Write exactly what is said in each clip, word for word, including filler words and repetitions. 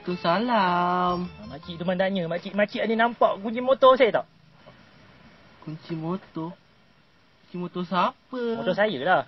Waalaikumsalam. Makcik tu mandanya, makcik makcik ada nampak kunci motor saya tak? Kunci motor? Kunci motor siapa? Motor saya lah.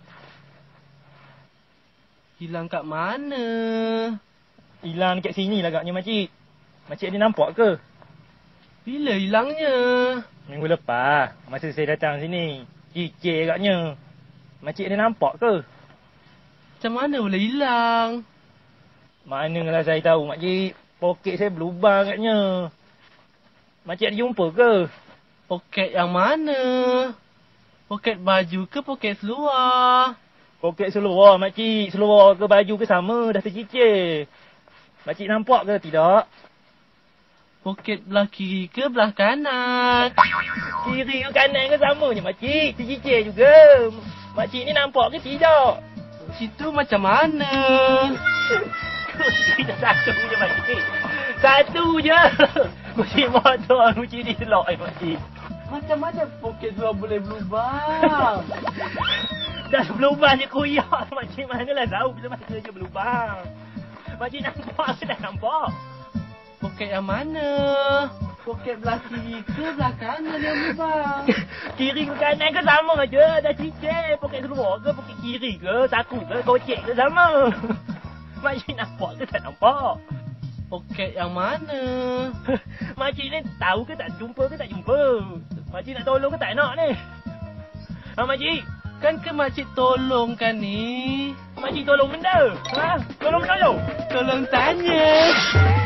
Hilang kat mana? Hilang dekat sini lah agaknya makcik. Makcik ada nampak ke? Bila hilangnya? Minggu lepas, masa saya datang sini. Kikir agaknya. Makcik ada nampak ke? Macam mana boleh hilang? Manalah saya tahu makcik. Poket saya berlubang agaknya. Makcik ada jumpa ke? Poket yang mana? Poket baju ke poket seluar? Poket seluar makcik. Seluar ke baju ke sama dah tercicir. Makcik nampak ke tidak? Poket belah kiri ke belah kanan? Kiri ke kanan ke sama je makcik. Tercicir juga. Makcik ni nampak ke tidak? Situ macam mana? Kunci dah satu je makcik. Satu je. Kunci motor kunci di selok eh makcik. Macam mana poket seluar boleh berlubang? Dah berlubang je koyak. Makcik manalah tahu bila masa je berlubang. Makcik nampak ke tak nampak? Poket yang mana? Poket belah kiri ke belah kanan yang berlubang? Kiri ke kanan ke sama je. Dah cicir. Poket keluar ke poket kiri ke? Saku ke kocek ke sama. Makcik nampak ke tak nampak? Poket yang mana? Makcik ni tahu ke tak jumpa ke tak jumpa? Makcik nak tolong ke tak nak ni? Ha makcik? Kan ke makcik tolong kan ni? Makcik tolong benda? Ha? Tolong menolong? Tolong tanya.